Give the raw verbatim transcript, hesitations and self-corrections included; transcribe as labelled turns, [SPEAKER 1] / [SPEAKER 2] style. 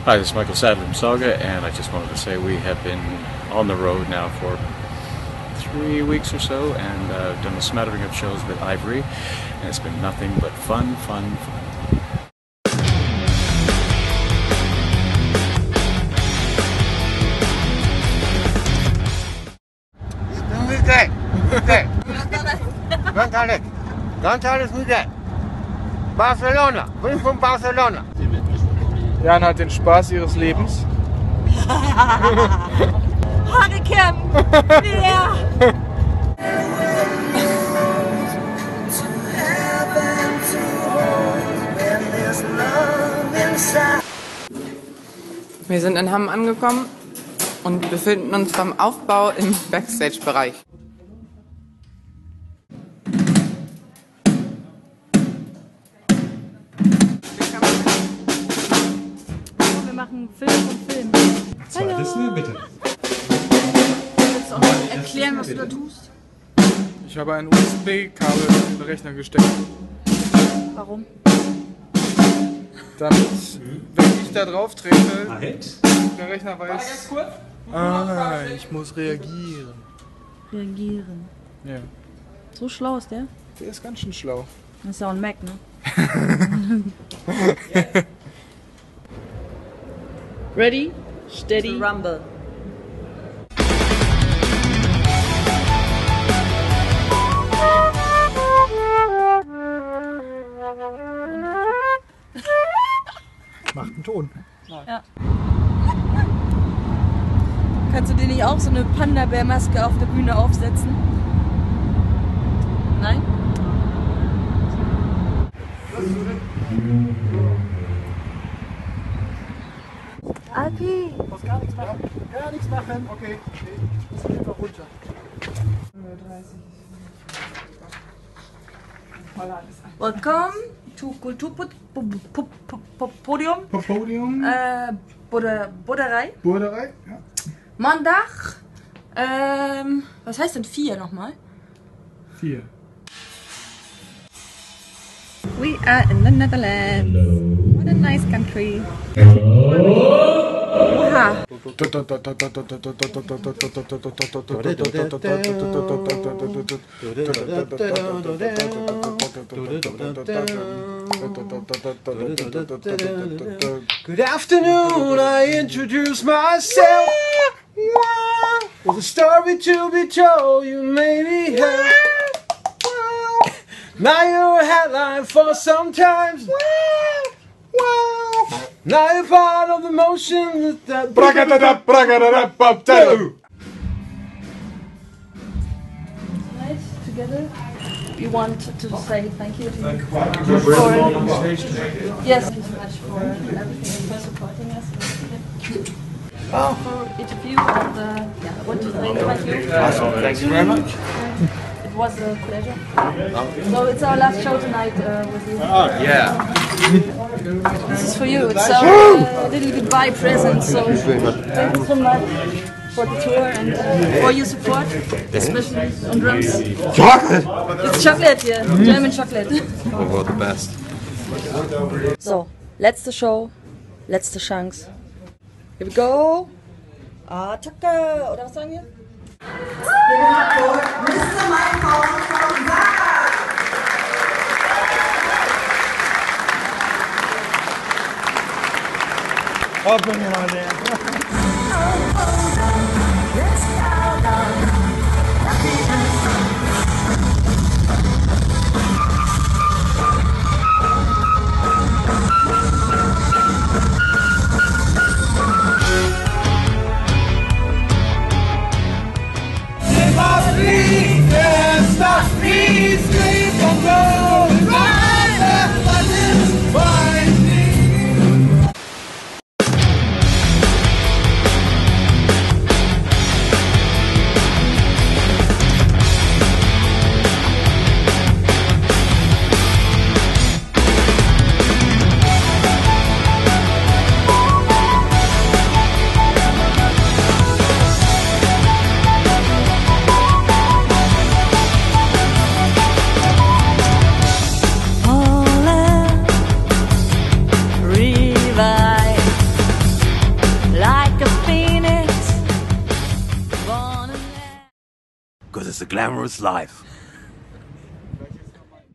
[SPEAKER 1] Hi, this is Michael Sadler from SAGA, and I just wanted to say we have been on the road now for three weeks or so, and uh, done a smattering of shows with Eyevory, and it's been nothing but fun, fun, fun.
[SPEAKER 2] Weekend, weekend. González, González weekend. Barcelona, bin von Barcelona.
[SPEAKER 3] Jana hat den Spaß ihres Lebens.
[SPEAKER 4] Haare kämmen! Ja!
[SPEAKER 5] Wir sind in Hamm angekommen und befinden uns beim Aufbau im Backstage-Bereich.
[SPEAKER 4] Wir machen Film und Film.
[SPEAKER 6] Zweites mir bitte.
[SPEAKER 4] Willst du auch noch erklären, was du da tust?
[SPEAKER 3] Ich habe ein U S B-Kabel in den Rechner gesteckt.
[SPEAKER 4] Warum?
[SPEAKER 3] Damit, wenn ich da drauf trete, der Rechner weiß, ah, ich muss reagieren.
[SPEAKER 4] Reagieren.
[SPEAKER 3] Ja.
[SPEAKER 4] So schlau ist der?
[SPEAKER 3] Der ist ganz schön schlau.
[SPEAKER 4] Das ist ja auch ein Mac, ne? Ready, steady, rumble.
[SPEAKER 6] Macht einen Ton.
[SPEAKER 4] Ja. Kannst du dir nicht auch so eine Panda-Bär-Maske auf der Bühne aufsetzen? Nein? Alpi!
[SPEAKER 6] Du musst gar nichts machen. Gar nichts machen. Okay. Das geht einfach runter.
[SPEAKER 4] Welcome to Kulturpodium.
[SPEAKER 6] Podium.
[SPEAKER 4] Äh, Boerderij.
[SPEAKER 6] Boerderij. Ja.
[SPEAKER 4] Montag. Ähm, was heißt denn vier nochmal?
[SPEAKER 6] Vier.
[SPEAKER 7] We are in the Netherlands. What a nice country. Oha.
[SPEAKER 2] Good afternoon, I introduce myself. With a story to be told, you maybe have. Now you're a headline for some times. Now you're part of the motion that.
[SPEAKER 4] Right, together. You want to say thank you to you for yes, thank you so much for everything and for supporting us. Oh. For each of you, and uh, yeah, I want to say thank you.
[SPEAKER 2] Awesome, thank you very much.
[SPEAKER 4] It was a pleasure. So it's our last show tonight uh, with you.
[SPEAKER 2] Oh, yeah.
[SPEAKER 4] This is for you. It's our uh, little goodbye present. So thank you so much for the tour and uh, for your support, especially on drums.
[SPEAKER 2] Chocolate!
[SPEAKER 4] It's chocolate here, German chocolate.
[SPEAKER 2] Oh, the best.
[SPEAKER 4] So, letzte Show, letzte Chance. Here we go. Attacke! Oder was sagen wir?
[SPEAKER 2] Open it on there.
[SPEAKER 8] because it's a glamorous life.